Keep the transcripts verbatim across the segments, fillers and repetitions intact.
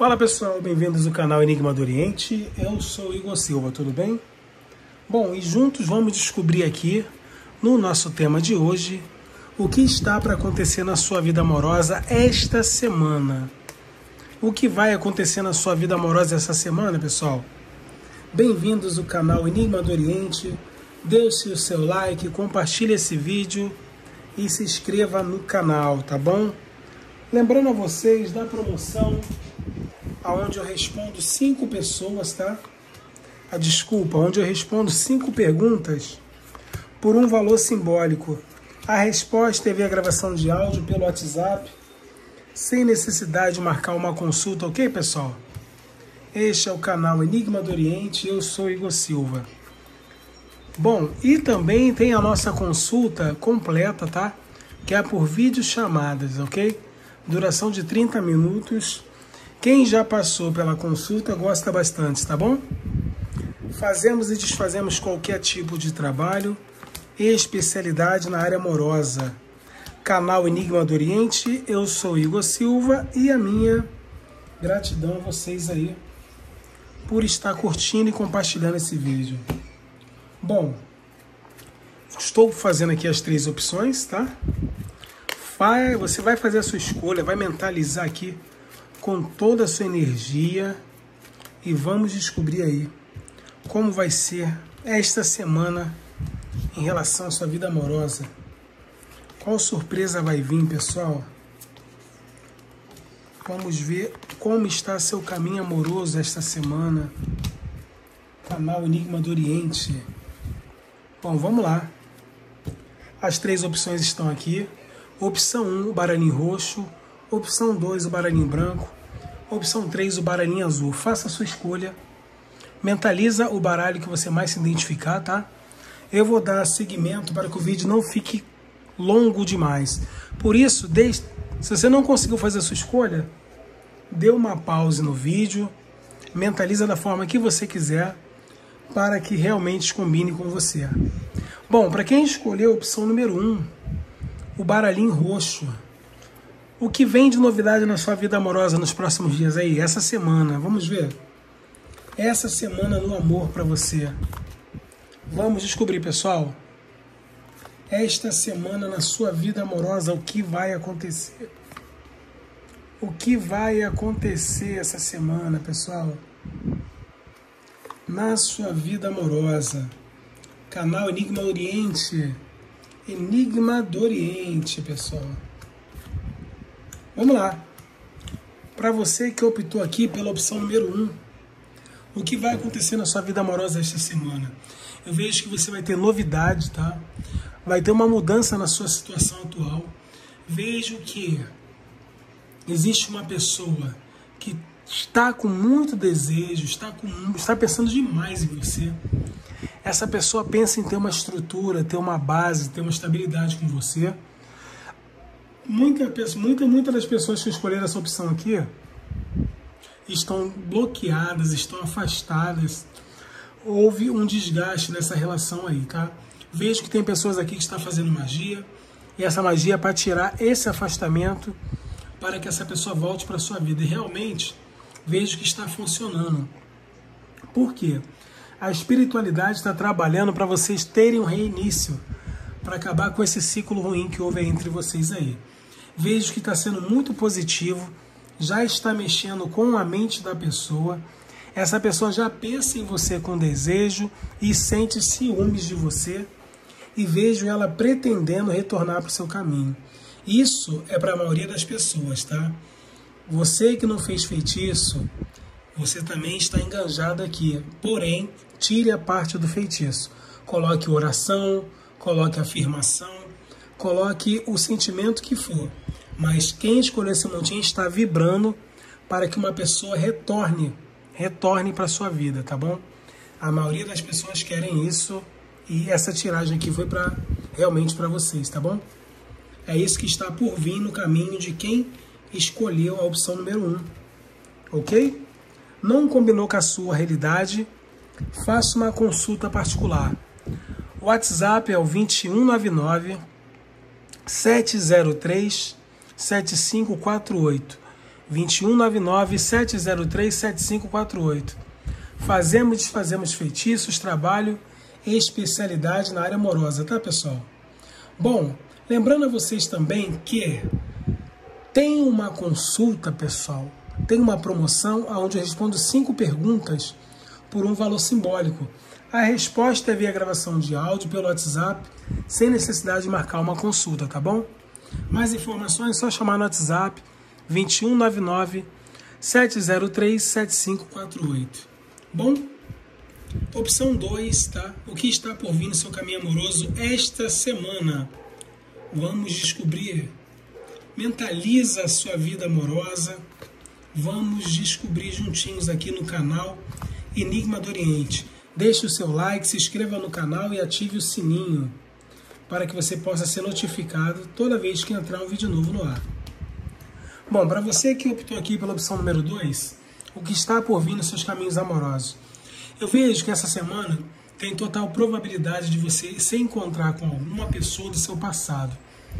Fala pessoal, bem-vindos ao canal Enigma do Oriente. Eu sou Igor Silva, tudo bem? Bom, e juntos vamos descobrir aqui, no nosso tema de hoje, o que está para acontecer na sua vida amorosa esta semana. O que vai acontecer na sua vida amorosa essa semana, pessoal? Bem-vindos ao canal Enigma do Oriente. Deixe o seu like, compartilhe esse vídeo e se inscreva no canal, tá bom? Lembrando a vocês da promoção onde eu respondo cinco pessoas, tá? A desculpa, onde eu respondo cinco perguntas por um valor simbólico. A resposta é via gravação de áudio pelo WhatsApp, sem necessidade de marcar uma consulta, ok, pessoal? Este é o canal Enigma do Oriente, eu sou Igor Silva. Bom, e também tem a nossa consulta completa, tá? Que é por videochamadas, ok? Duração de trinta minutos. Quem já passou pela consulta gosta bastante, tá bom? Fazemos e desfazemos qualquer tipo de trabalho e especialidade na área amorosa. Canal Enigma do Oriente, eu sou Igor Silva e a minha gratidão a vocês aí por estar curtindo e compartilhando esse vídeo. Bom, estou fazendo aqui as três opções, tá? Vai, você vai fazer a sua escolha, vai mentalizar aqui com toda a sua energia e vamos descobrir aí como vai ser esta semana em relação à sua vida amorosa. Qual surpresa vai vir, pessoal? Vamos ver como está seu caminho amoroso esta semana. Canal Enigma do Oriente. Bom, vamos lá. As três opções estão aqui. Opção um, o baralhinho roxo. Opção dois, o baralhinho branco. Opção três, o baralhinho azul. Faça a sua escolha. Mentaliza o baralho que você mais se identificar, tá? Eu vou dar seguimento para que o vídeo não fique longo demais. Por isso, desde, se você não conseguiu fazer a sua escolha, dê uma pausa no vídeo. Mentaliza da forma que você quiser, para que realmente combine com você. Bom, para quem escolheu a opção número um, o baralhinho roxo. O que vem de novidade na sua vida amorosa nos próximos dias aí? Essa semana, vamos ver? Essa semana no amor para você. Vamos descobrir, pessoal. Esta semana na sua vida amorosa, o que vai acontecer? O que vai acontecer essa semana, pessoal? Na sua vida amorosa. Canal Enigma Oriente. Enigma do Oriente, pessoal. Vamos lá. Para você que optou aqui pela opção número um, o que vai acontecer na sua vida amorosa esta semana? Eu vejo que você vai ter novidade, tá? Vai ter uma mudança na sua situação atual. Vejo que existe uma pessoa que está com muito desejo, está, com, está pensando demais em você. Essa pessoa pensa em ter uma estrutura, ter uma base, ter uma estabilidade com você. Muita, muita, muita das pessoas que escolheram essa opção aqui estão bloqueadas, estão afastadas. Houve um desgaste nessa relação aí, tá? Vejo que tem pessoas aqui que estão fazendo magia, e essa magia é para tirar esse afastamento, para que essa pessoa volte para a sua vida. E realmente, vejo que está funcionando. Por quê? A espiritualidade está trabalhando para vocês terem um reinício, para acabar com esse ciclo ruim que houve entre vocês aí. Vejo que está sendo muito positivo, já está mexendo com a mente da pessoa. Essa pessoa já pensa em você com desejo e sente ciúmes de você. E vejo ela pretendendo retornar para o seu caminho. Isso é para a maioria das pessoas, tá? Você que não fez feitiço, você também está enganjado aqui. Porém, tire a parte do feitiço. Coloque oração, coloque afirmação, coloque o sentimento que for. Mas quem escolheu esse montinho está vibrando para que uma pessoa retorne, retorne para a sua vida, tá bom? A maioria das pessoas querem isso e essa tiragem aqui foi pra, realmente para vocês, tá bom? É isso que está por vir no caminho de quem escolheu a opção número um, ok? Não combinou com a sua realidade? Faça uma consulta particular. O WhatsApp é o dois um nove nove, sete zero três, sete cinco quatro oito. vinte e um noventa e nove, sete zero três, sete cinco quatro oito. Fazemos e desfazemos feitiços, trabalho e especialidade na área amorosa, tá, pessoal? Bom, lembrando a vocês também que tem uma consulta, pessoal, tem uma promoção onde eu respondo cinco perguntas por um valor simbólico. A resposta é via gravação de áudio pelo WhatsApp, sem necessidade de marcar uma consulta, tá bom? Mais informações é só chamar no WhatsApp vinte e um noventa e nove, sete zero três, sete cinco quatro oito. Bom, opção dois, tá? O que está por vir no seu caminho amoroso esta semana? Vamos descobrir. Mentaliza a sua vida amorosa. Vamos descobrir juntinhos aqui no canal Enigma do Oriente. Deixe o seu like, se inscreva no canal e ative o sininho para que você possa ser notificado toda vez que entrar um vídeo novo no ar. Bom, para você que optou aqui pela opção número dois, o que está por vir nos seus caminhos amorosos? Eu vejo que essa semana tem total probabilidade de você se encontrar com alguma pessoa do seu passado.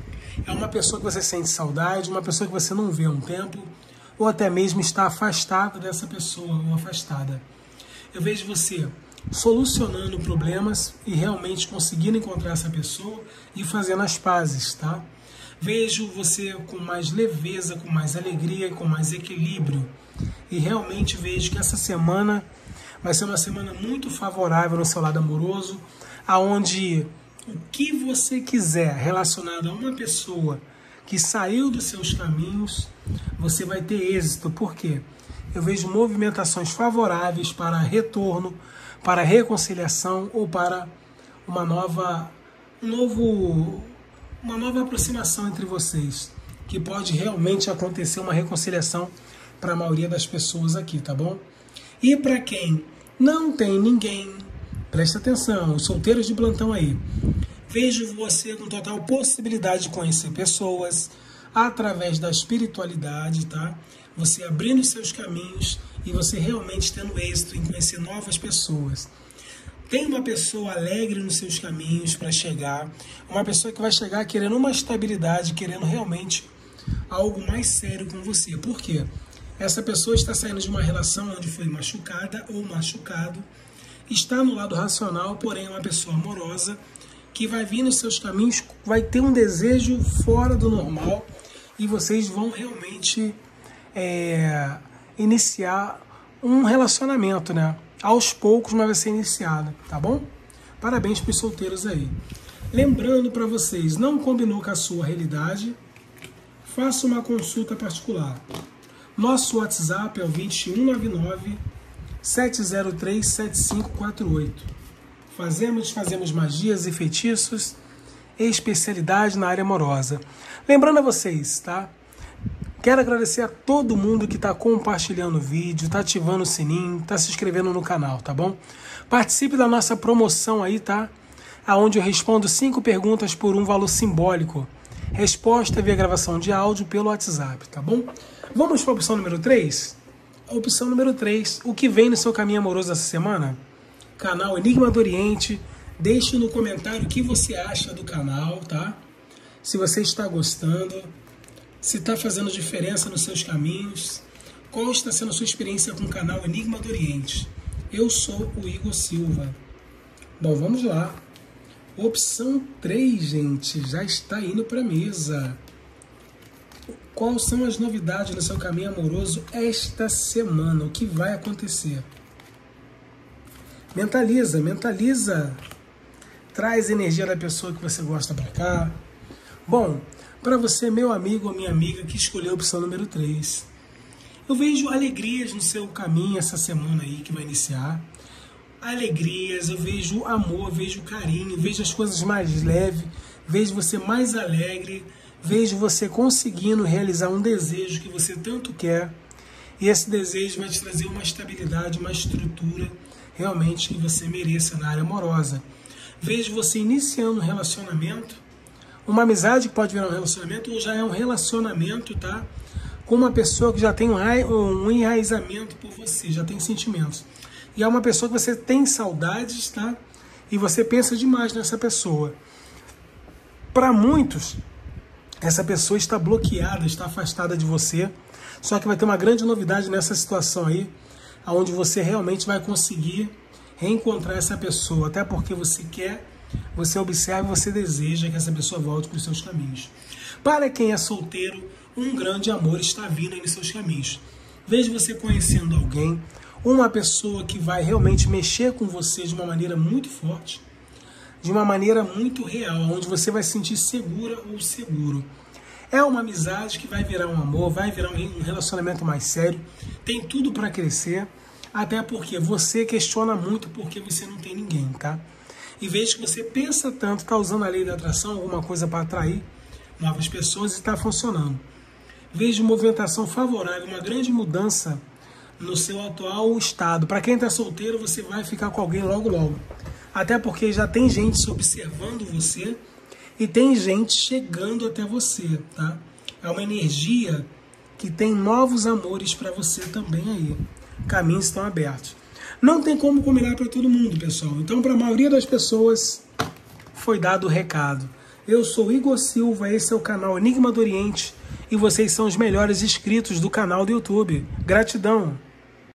É uma pessoa que você sente saudade, uma pessoa que você não vê há um tempo, ou até mesmo está afastado dessa pessoa, ou afastada. Eu vejo você solucionando problemas e realmente conseguindo encontrar essa pessoa e fazendo as pazes, tá? Vejo você com mais leveza, com mais alegria, com mais equilíbrio. E realmente vejo que essa semana vai ser uma semana muito favorável no seu lado amoroso, aonde o que você quiser relacionado a uma pessoa que saiu dos seus caminhos, você vai ter êxito. Por quê? Eu vejo movimentações favoráveis para retorno, para reconciliação ou para uma nova, um novo, uma nova aproximação entre vocês, que pode realmente acontecer uma reconciliação para a maioria das pessoas aqui, tá bom? E para quem não tem ninguém, presta atenção, os solteiros de plantão aí, vejo você com total possibilidade de conhecer pessoas através da espiritualidade, tá? Você abrindo seus caminhos e você realmente tendo êxito em conhecer novas pessoas. Tem uma pessoa alegre nos seus caminhos para chegar, uma pessoa que vai chegar querendo uma estabilidade, querendo realmente algo mais sério com você. Por quê? Essa pessoa está saindo de uma relação onde foi machucada ou machucado, está no lado racional, porém é uma pessoa amorosa, que vai vir nos seus caminhos, vai ter um desejo fora do normal e vocês vão realmente é, iniciar um relacionamento, né? Aos poucos, mas vai ser iniciado, tá bom? Parabéns para os solteiros aí. Lembrando para vocês, não combinou com a sua realidade, faça uma consulta particular. Nosso WhatsApp é o vinte e um noventa e nove, sete zero três, sete cinco quatro oito. Fazemos, fazemos magias e feitiços e especialidade na área amorosa. Lembrando a vocês, tá? Quero agradecer a todo mundo que está compartilhando o vídeo, está ativando o sininho, está se inscrevendo no canal, tá bom? Participe da nossa promoção aí, tá? Aonde eu respondo cinco perguntas por um valor simbólico. Resposta via gravação de áudio pelo WhatsApp, tá bom? Vamos para a opção número três? A opção número três, o que vem no seu caminho amoroso essa semana? Canal Enigma do Oriente. Deixe no comentário o que você acha do canal, tá? Se você está gostando, se está fazendo diferença nos seus caminhos, qual está sendo a sua experiência com o canal Enigma do Oriente. Eu sou o Igor Silva. Bom, vamos lá. Opção três, gente, já está indo para a mesa. Quais são as novidades no seu caminho amoroso esta semana? O que vai acontecer? Mentaliza, mentaliza. Traz a energia da pessoa que você gosta para cá. Bom, para você, meu amigo ou minha amiga que escolheu a opção número três, eu vejo alegrias no seu caminho essa semana aí que vai iniciar. Alegrias, eu vejo amor, vejo carinho, vejo as coisas mais leves, vejo você mais alegre, vejo você conseguindo realizar um desejo que você tanto quer. E esse desejo vai te trazer uma estabilidade, uma estrutura realmente que você mereça na área amorosa. Vejo você iniciando um relacionamento, uma amizade que pode virar um relacionamento, ou já é um relacionamento, tá? Com uma pessoa que já tem um enraizamento por você, já tem sentimentos. E é uma pessoa que você tem saudades, tá? E você pensa demais nessa pessoa. Para muitos, essa pessoa está bloqueada, está afastada de você. Só que vai ter uma grande novidade nessa situação aí, onde você realmente vai conseguir reencontrar essa pessoa, até porque você quer, você observa e você deseja que essa pessoa volte para os seus caminhos. Para quem é solteiro, um grande amor está vindo aí nos seus caminhos. Veja você conhecendo alguém, uma pessoa que vai realmente mexer com você de uma maneira muito forte, de uma maneira muito real, onde você vai se sentir segura ou seguro. É uma amizade que vai virar um amor, vai virar um relacionamento mais sério, tem tudo para crescer, até porque você questiona muito porque você não tem ninguém, tá? E veja que você pensa tanto, está usando a lei da atração, alguma coisa para atrair novas pessoas e está funcionando. Veja movimentação favorável, uma grande mudança no seu atual estado. Para quem está solteiro, você vai ficar com alguém logo logo. Até porque já tem gente observando você e tem gente chegando até você, tá? É uma energia que tem novos amores para você também aí. Caminhos estão abertos. Não tem como combinar para todo mundo, pessoal. Então, para a maioria das pessoas, foi dado o recado. Eu sou Igor Silva, esse é o canal Enigma do Oriente e vocês são os melhores inscritos do canal do YouTube. Gratidão!